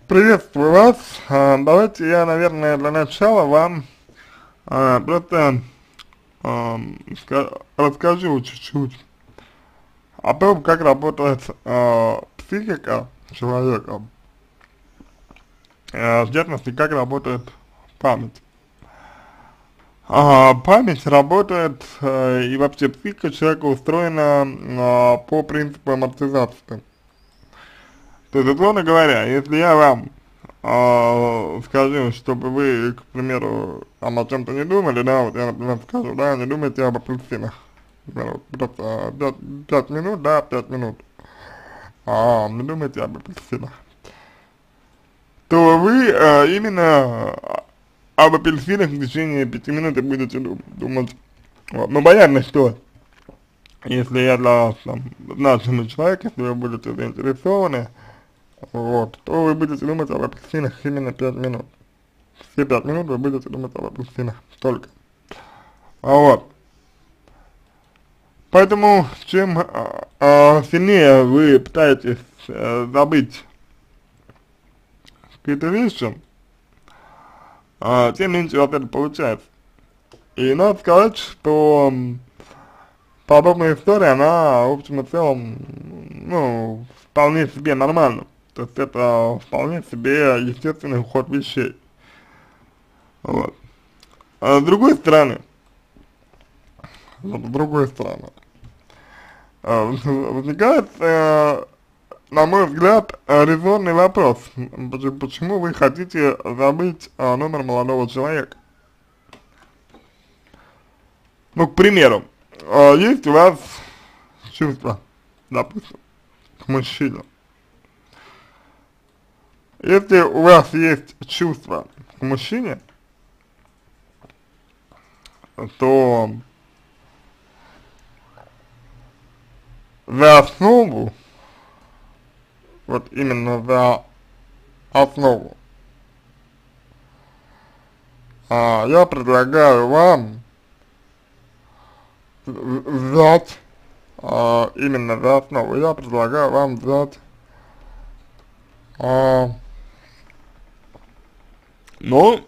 Приветствую вас. Давайте я, наверное, для начала вам просто расскажу чуть-чуть о том, как работает психика человека, в частности, как работает память. Память работает и вообще психика человека устроена по принципу амортизации. То есть, условно говоря, если я вам скажу, чтобы вы, к примеру, о чем-то не думали, да, вот я, например, скажу, да, не думайте об апельсинах. Например, вот просто 5 минут, да, 5 минут, не думайте об апельсинах. То вы именно об апельсинах в течение 5 минут и будете думать. Вот. Ну, понятно, что если я для вас там значимый человек, если вы будете заинтересованы, вот, то вы будете думать об апельсинах именно 5 минут. Все 5 минут вы будете думать об апельсинах только. Вот. Поэтому, чем сильнее вы пытаетесь забыть какие-то вещи, тем меньше у вас это получается. И надо сказать, что подобная история, она, в общем и целом, ну, вполне себе нормальна. То есть это вполне себе естественный ход вещей. Вот. А с другой стороны, возникает, на мой взгляд, резонный вопрос, почему вы хотите забыть номер молодого человека? Ну, к примеру, есть у вас чувство, допустим, к мужчине. Если у вас есть чувство к мужчине, то за основу, вот именно за основу, я предлагаю вам взять, именно за основу, я предлагаю вам взять, ну,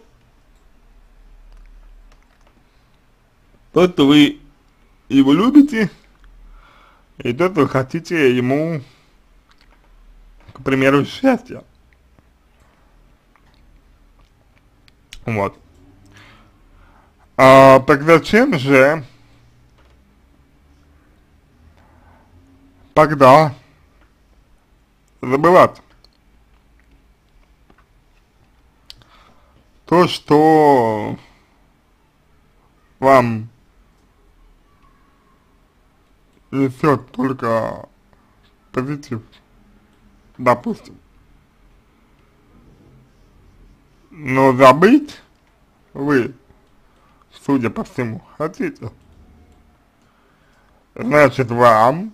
то, что вы его любите, и то, что вы хотите ему, к примеру, счастья. Вот. Так зачем же тогда забывать то, что вам несет только позитив, допустим. Но забыть вы, судя по всему, хотите. Значит, вам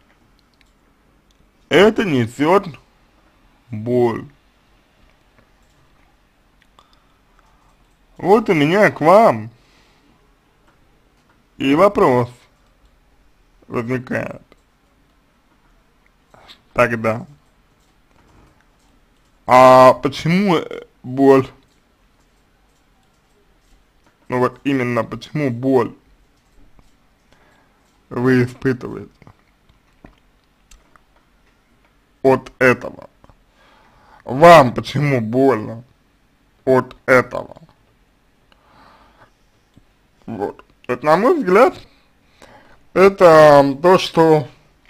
это несет боль. Вот у меня к вам и вопрос возникает тогда. Почему боль? Ну вот именно почему боль вы испытываете от этого? Вам почему больно от этого? Вот. Это, на мой взгляд, это то, что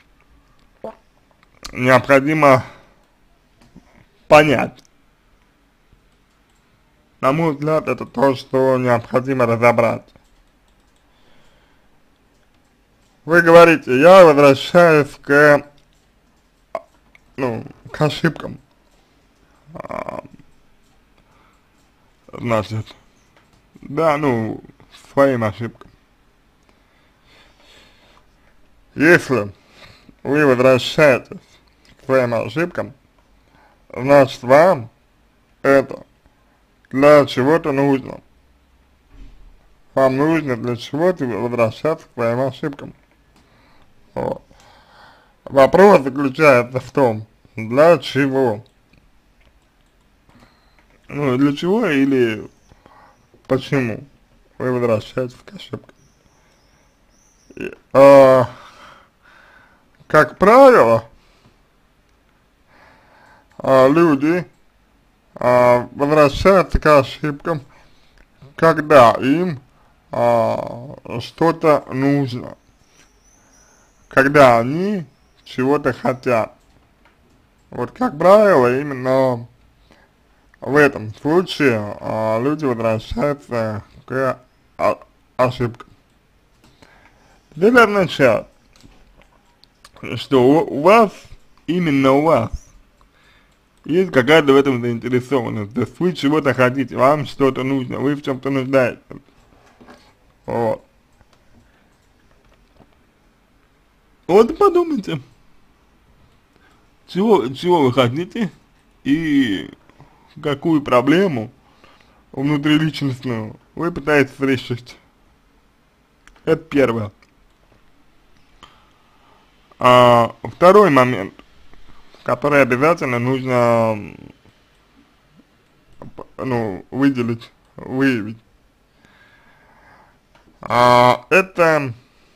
необходимо понять. На мой взгляд, это то, что необходимо разобрать. Вы говорите, я возвращаюсь к ошибкам. А, значит, да, своим ошибкам. Если вы возвращаетесь к своим ошибкам, значит, вам это для чего-то нужно. Вам нужно для чего-то возвращаться к своим ошибкам. Вот. Вопрос заключается в том, для чего. Ну, для чего или почему вы возвращаетесь к ошибкам. И, как правило, люди возвращаются к ошибкам, когда им что-то нужно, когда они чего-то хотят. Вот как правило, именно в этом случае люди возвращаются к ошибкам. Это означает, что у вас, именно у вас, есть какая-то в этом заинтересованность. То есть вы чего-то хотите, вам что-то нужно, вы в чем-то нуждаетесь. Вот. Вот и подумайте, чего вы хотите и какую проблему внутриличностную вы пытаетесь решить. Это первое. Второй момент, который обязательно нужно, ну, выявить. Это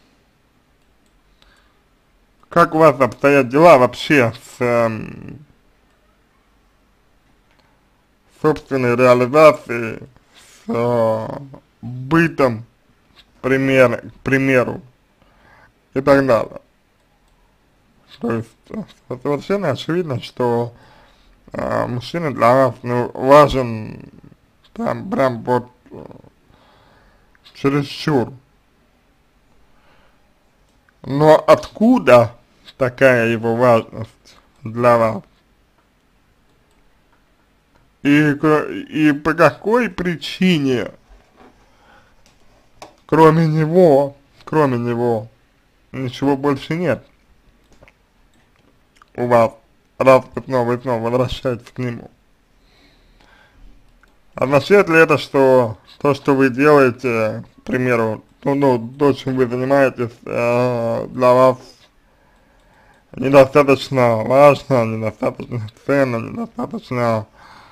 как у вас обстоят дела вообще с собственной реализацией, с бытом, к примеру, и так далее. То есть совершенно очевидно, что мужчина для вас, ну, важен там прям вот чересчур. Но откуда такая его важность для вас? И по какой причине, кроме него, ничего больше нет у вас, раз вы снова и снова возвращаетесь к нему? Означает ли это, что то, что вы делаете, к примеру, то, чем вы занимаетесь, для вас недостаточно важно, недостаточно ценно, недостаточно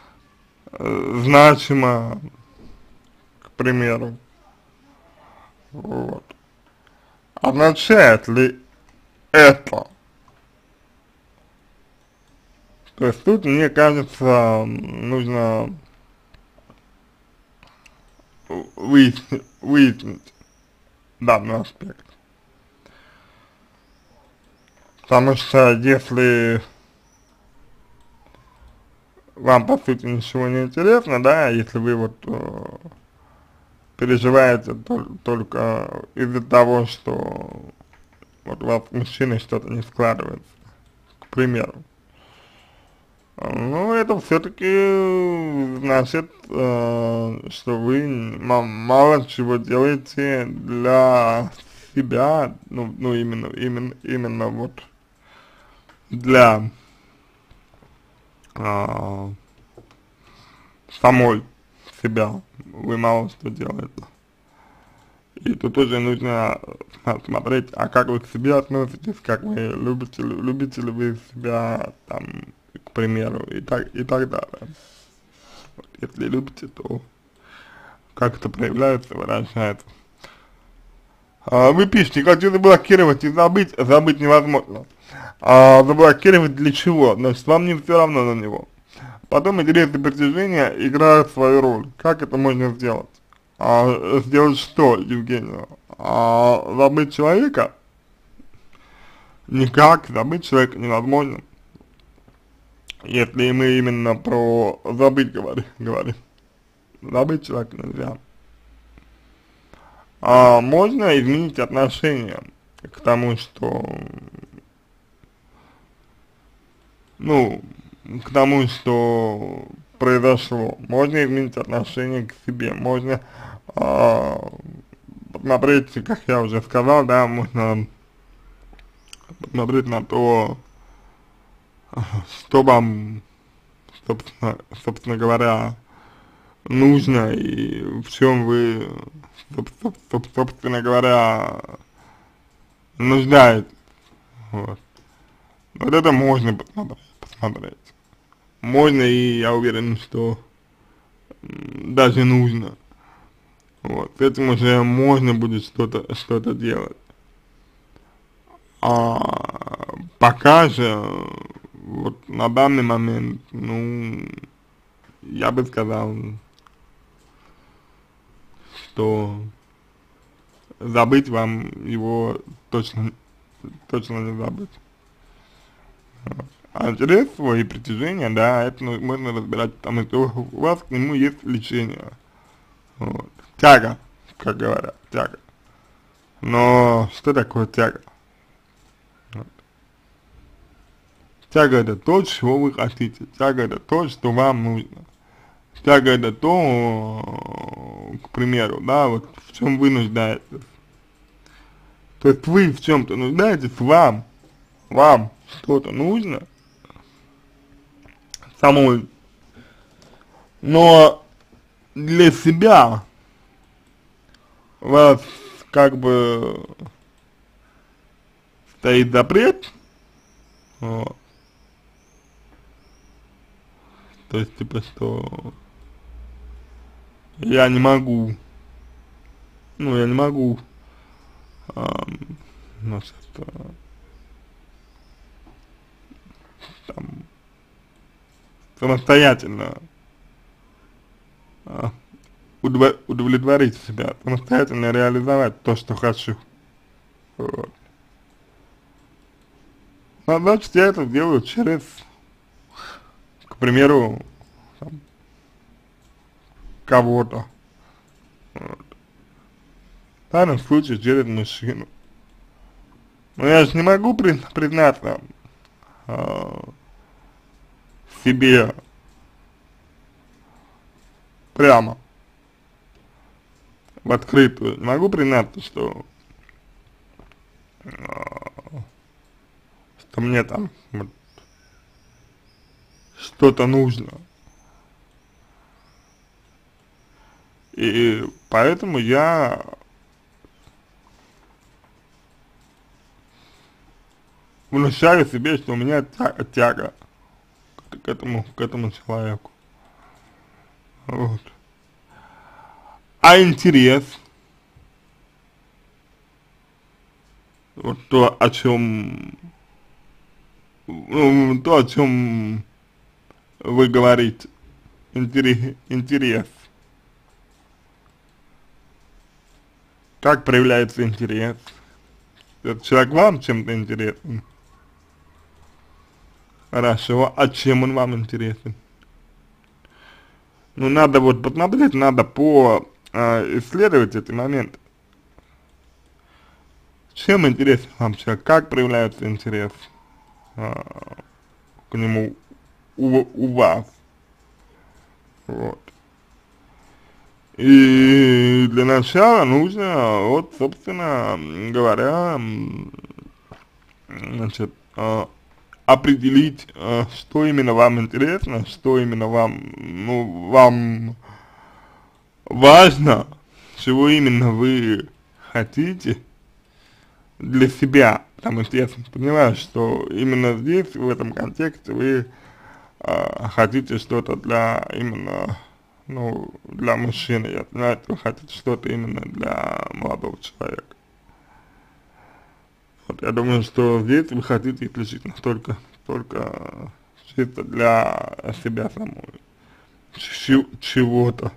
значимо, к примеру? Вот. Означает ли это? То есть тут, мне кажется, нужно выяснить данный аспект. Потому что если вам, по сути, ничего не интересно, да, если вы вот переживаете только из-за того, что вот у вас с мужчиной что-то не складывается, к примеру, ну, это все-таки значит, что вы мало чего делаете для себя, ну именно вот для самой себя вы мало что делаете. И тут тоже нужно смотреть, а как вы к себе относитесь, как вы любите ли вы себя там, к примеру, и так далее. Вот, если любите, то как это проявляется, выражается. Вы пишете, хочу заблокировать и забыть невозможно. Заблокировать для чего? Значит, вам не все равно на него. Потом интересы притяжения играют свою роль. Как это можно сделать? Сделать что, Евгения? Забыть человека? Никак, забыть человека невозможно. Если мы именно про забыть говорим. Забыть человека нельзя. Можно изменить отношение к тому, что, ну, к тому, что произошло. Можно изменить отношение к себе, можно посмотреть, как я уже сказал, да, можно посмотреть на то, что вам, собственно говоря, нужно и в чем вы, собственно говоря, нуждаетесь. Вот. Вот это можно посмотреть. Можно, и я уверен, что даже нужно. Вот, с этим уже можно будет что-то делать. Пока же, вот на данный момент, ну, я бы сказал, что забыть вам его точно не забыть. А интерес свой и притяжение, да, это можно разбирать, потому что у вас к нему есть влечение. Вот. Тяга, как говорят, тяга. Но что такое тяга? Вот. Тяга это то, чего вы хотите. Тяга это то, что вам нужно. Тяга это то, к примеру, да, вот в чем вы нуждаетесь. То есть вы в чем-то нуждаетесь, вам что-то нужно самой, но для себя у вас как бы стоит запрет, вот. То есть типа что я не могу, я не могу, значит, там, самостоятельно а, удовлетворить себя, самостоятельно реализовать то, что хочу. Вот. А значит, я это делаю через, к примеру, там, кого-то. Вот. В данном случае через мужчину. Но я же не могу признаться себе прямо, в открытую. Не могу признаться, что мне там вот, что-то нужно. И поэтому я внушаю себе, что у меня тяга к этому человеку. Вот. А интерес, вот то, о чем вы говорите, интерес. Как проявляется интерес? Этот человек вам чем-то интересен? Хорошо, а чем он вам интересен? Ну, надо вот посмотреть, надо исследовать эти моменты. Чем интересен вам человек? Как проявляется интерес к нему у вас? Вот. И для начала нужно, вот, собственно говоря, значит, определить, что именно вам интересно, что именно вам важно, чего именно вы хотите для себя. Потому что я понимаю, что именно здесь, в этом контексте, вы хотите что-то для именно, для мужчины. Я понимаю, что вы хотите что-то именно для молодого человека. Вот, я думаю, что здесь вы хотите исключительно только чисто для себя самой, чего-то.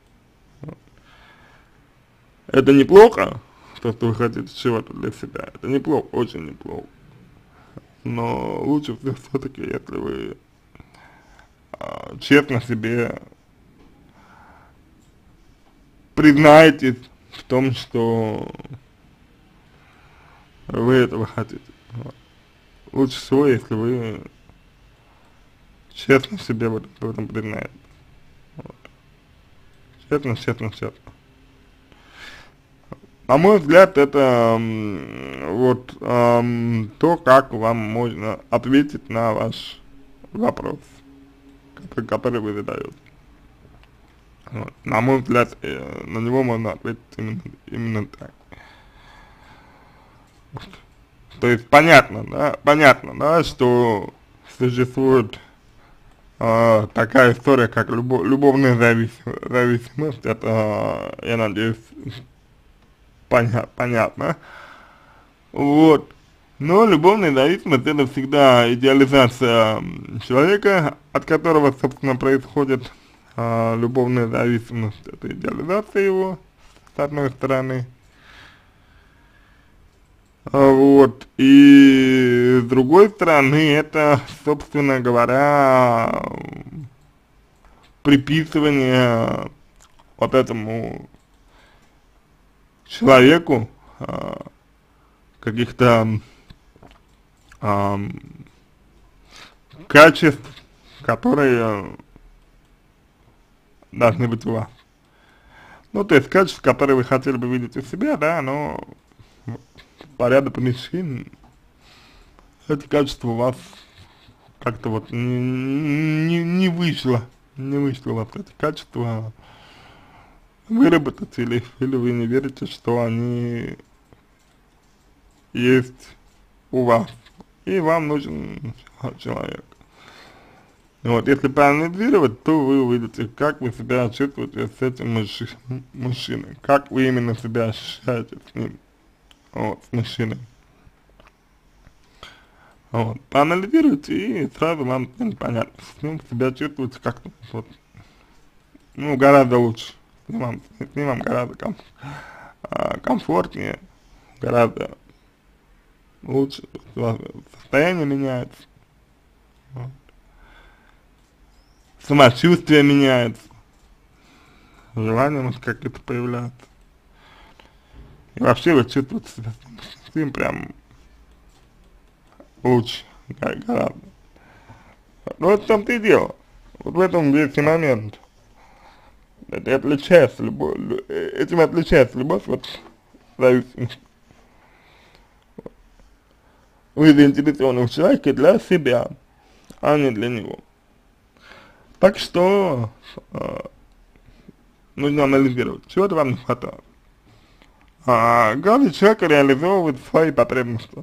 Это неплохо, то, что вы хотите чего-то для себя, это неплохо, очень неплохо. Но лучше все-таки, если вы честно себе признаетесь в том, что вы этого хотите. Вот. Лучше всего, если вы честно себе в этом признаетесь. Вот. Честно. На мой взгляд, это вот то, как вам можно ответить на ваш вопрос, который вы задаете. Вот. На мой взгляд, на него можно ответить именно так. Вот. То есть понятно, да, что существует такая история, как любовная зависимость, это, я надеюсь, понятно. Вот. Но любовная зависимость это всегда идеализация человека, от которого, собственно, происходит любовная зависимость. Это идеализация его, с одной стороны. Вот. И с другой стороны, это, собственно говоря, приписывание вот этому человеку каких-то качеств, которые должны быть у вас. Ну, то есть качеств, которые вы хотели бы видеть у себя, да, но по ряду причин эти качества у вас как-то вот не вышло у вас эти качества выработать, или вы не верите, что они есть у вас, и вам нужен человек. Вот, если проанализировать, то вы увидите, как вы себя чувствуете с этим мужчиной, как вы именно себя ощущаете с ним, вот, с мужчиной. Вот, проанализируйте, и сразу вам понятно, с ним себя чувствуете как-то, вот, ну, гораздо лучше, с ним вам гораздо комфортнее, гораздо лучше, состояние меняется, вот. Самочувствие меняется, желание может как-то появляется, и вообще вы чувствуете себя с ним прям лучше, гораздо. Но вот в том-то и дело, вот в этом весь и момент. Это отличается любовь, этим отличается любовь от зависимости. Вы заинтересованы в человеке для себя, а не для него. Так что нужно анализировать, чего-то вам не хватает. Каждый человек реализовывает свои потребности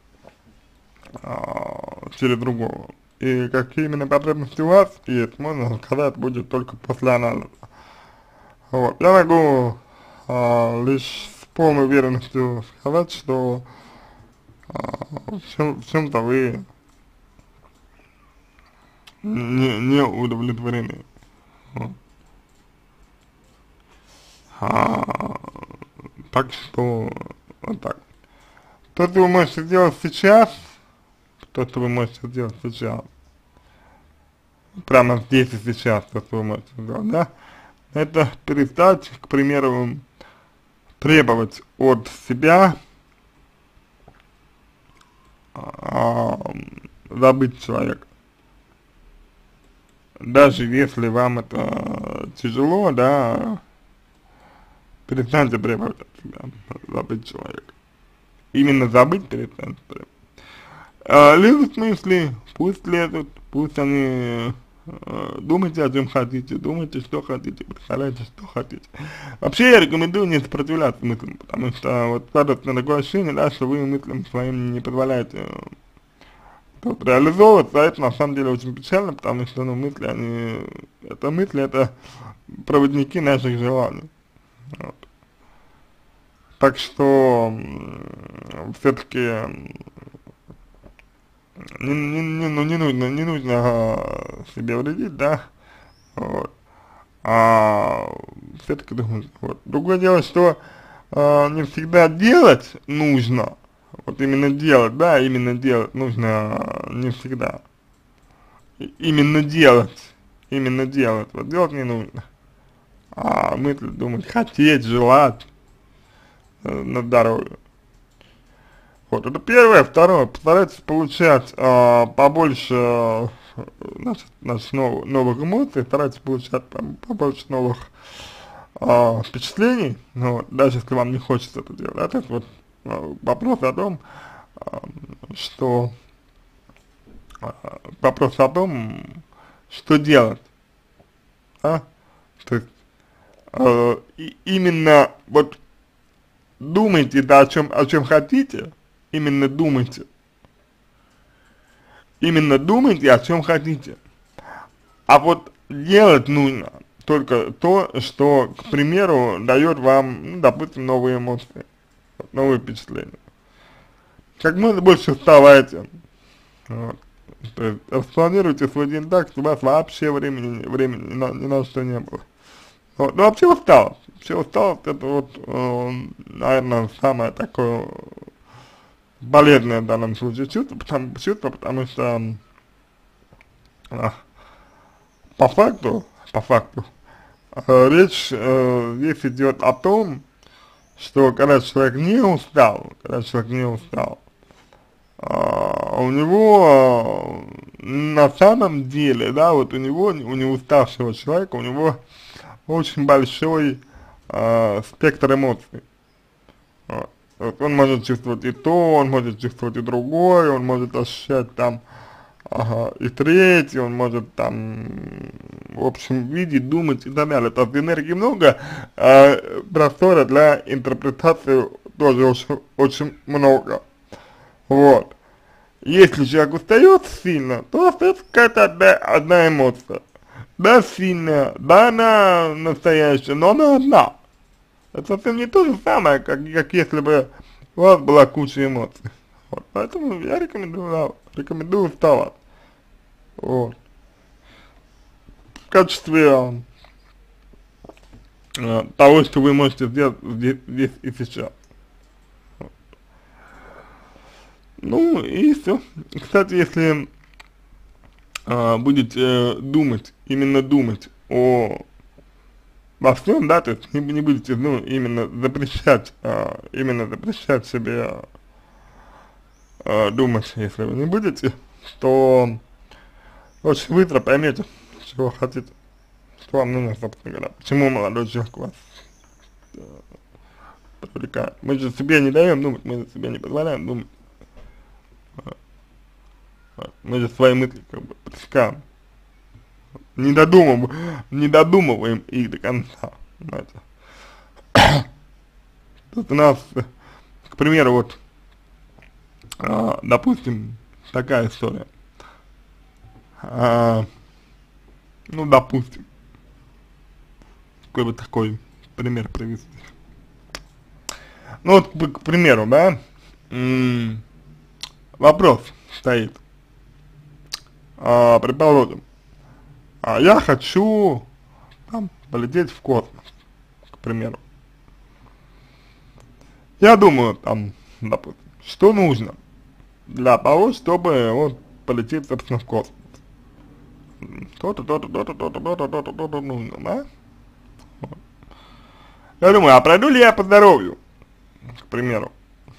через другого. И какие именно потребности у вас есть, можно сказать будет только после анализа. Вот. Я могу лишь с полной уверенностью сказать, что в чем-то вы не удовлетворены. Вот. Так что вот так. То, что вы можете сделать сейчас, прямо здесь и сейчас, то, что вы можете сделать, да, это перестать, к примеру, требовать от себя забыть человека. Даже если вам это тяжело, да, перестаньте требовать от себя забыть человека. Именно забыть перестаньте требовать. Лезут мысли, пусть лезут, пусть они думайте, о чем хотите, думайте, что хотите, представляете, что хотите. Вообще я рекомендую не сопротивляться мыслям, потому что вот складывается такое ощущение, да, что вы мыслям своим не позволяете тут реализовываться, а это на самом деле очень печально, потому что, ну, мысли, это проводники наших желаний. Вот. Так что все-таки не нужно себе вредить, да, вот. Все-таки думаю, вот. Другое дело, что не всегда делать нужно, вот именно делать, да, именно делать нужно не всегда. Именно делать, вот делать не нужно. Мысли думать, хотеть, желать на здоровье. Вот, это первое. Второе, постарайтесь получать побольше новых эмоций, старайтесь получать побольше новых впечатлений, ну, вот, даже если вам не хочется это делать. Это вот вопрос о том, что делать, да? То есть именно вот думайте, да, о чем хотите, именно думайте, о чем хотите, А вот делать нужно только то, что, к примеру, дает вам, ну, допустим, новые эмоции, новые впечатления. Как можно больше вставайте, вот. То есть распланируйте свой день так, чтобы у вас вообще времени ни на что не было. Вот. Ну вообще усталость это вот, наверное, самое такое полезное в данном случае потому что а, по факту, речь здесь идет о том, что когда человек не устал, у него на самом деле, да, вот у неуставшего человека, у него очень большой спектр эмоций. Вот он может чувствовать и то, он может чувствовать и другое, он может ощущать там и третье, он может там, в общем, видеть, думать и так далее. То есть энергии много, простора для интерпретации тоже очень много. Вот. Если человек устает сильно, то остается какая-то одна эмоция. Да, сильная, да, она настоящая, но она одна. Это совсем не то же самое, как если бы у вас была куча эмоций. Вот. Поэтому я рекомендую вставать. Вот. В качестве того, что вы можете сделать здесь и сейчас. Ну и все. Кстати, если будете именно думать во всем, да, то есть не будете, ну, именно запрещать себе думать, если вы не будете, то очень быстро поймете, чего хотите, что вам нужно, собственно говоря, почему молодой человек вас привлекает. Мы же себе не даем думать, мы же себе не позволяем думать. Мы же свои мысли как бы пресекаем, не додумываем их до конца, понимаете. Тут у нас, к примеру, вот, допустим, такая история, ну, допустим, какой бы такой пример привести. Ну, вот, к примеру, да, вопрос стоит, предположим, я хочу там полететь в космос, к примеру. Я думаю, там, допустим, что нужно для того, чтобы вот полететь, собственно, в космос. То-то нужно, да? Вот. Я думаю, а пройду ли я по здоровью, к примеру,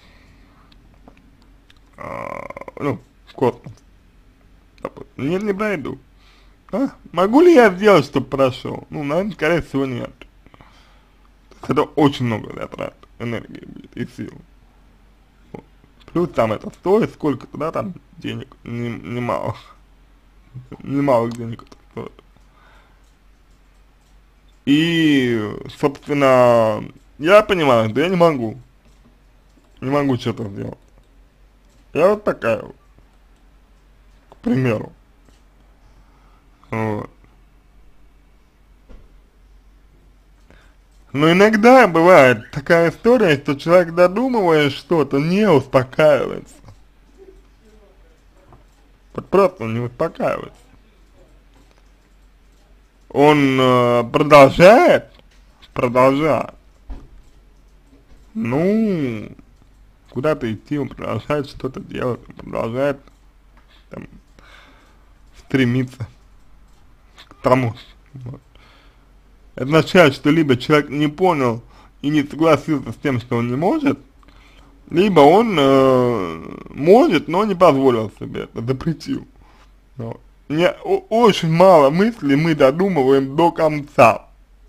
ну, в космос. Допустим. Нет, не пройду. Могу ли я сделать, чтобы прошел? Ну, наверное, скорее всего, нет. Это очень много затрат энергии будет и сил. Вот. Плюс там это стоит сколько-то, да, там денег немалых денег это стоит. И, собственно, я понимаю, что я не могу что-то сделать. Я вот такая вот, к примеру. Вот. Но иногда бывает такая история, что человек, додумывая что-то, не успокаивается. Вот просто не успокаивается. Он продолжает, ну, куда-то идти, он продолжает что-то делать, он продолжает там стремиться к тому. Вот. Это означает, что либо человек не понял и не согласился с тем, что он не может, либо он может, но не позволил себе это, запретил. Вот. Очень мало мыслей мы додумываем до конца.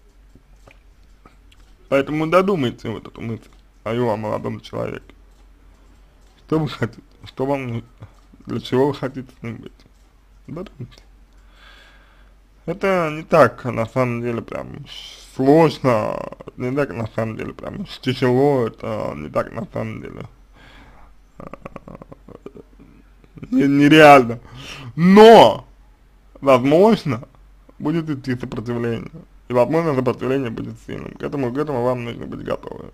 Поэтому додумайте вот эту мысль о молодом человеке. Что вы хотите, что вам нужно, для чего вы хотите с ним быть. Додумайте. Это не так, на самом деле, прям сложно, не так, на самом деле, прям тяжело, это не так, на самом деле, нереально. Но, возможно, будет идти сопротивление. И, возможно, сопротивление будет сильным. К этому вам нужно быть готовы.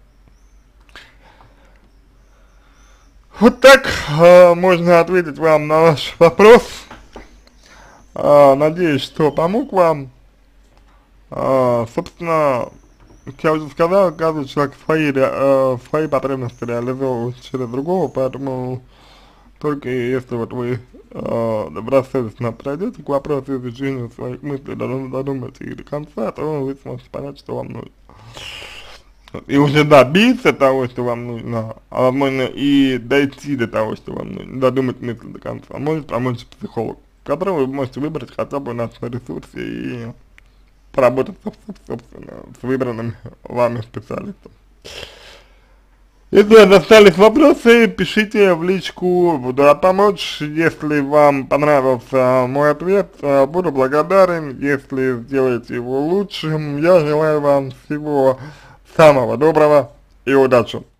Вот так можно ответить вам на ваш вопрос. Надеюсь, что помог вам. Собственно, как я уже сказал, каждый человек свои потребности реализовывает через другого, поэтому только если вот вы добросовестно пройдете к вопросу изучения своих мыслей, додумаете их до конца, то вы сможете понять, что вам нужно. И уже добиться того, что вам нужно, а возможно и дойти до того, что вам нужно, додумать мысль до конца, может помочь психолог, которого вы можете выбрать хотя бы на своем ресурсе и поработать, собственно, с выбранным вами специалистом. Если остались вопросы, пишите в личку, буду рад помочь. Если вам понравился мой ответ, буду благодарен, если сделаете его лучшим. Я желаю вам всего самого доброго и удачи.